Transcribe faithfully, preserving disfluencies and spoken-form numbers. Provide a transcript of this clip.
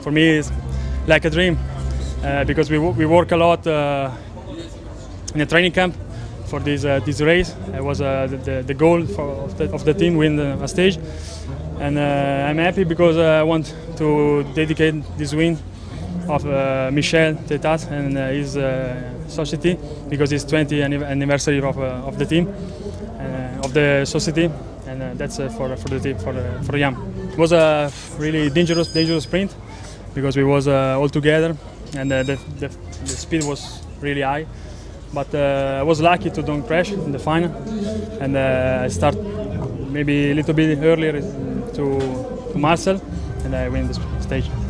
for me it's like a dream uh, because we we work a lot uh, in a training camp for this uh, this race. It was uh, the, the goal for, of, the, of the team win the, a stage, and uh, I'm happy because uh, I want to dedicate this win of uh, Michel Tetat and uh, his uh, society because it's twentieth anniversary of, uh, of the team, uh, of the society, and uh, that's uh, for for the team for uh, for Yam. It was a really dangerous dangerous sprint because we was uh, all together, and uh, the, the the speed was really high. But uh, I was lucky to don't crash in the final, and uh, I start maybe a little bit earlier to, to Marcel, and I win this stage.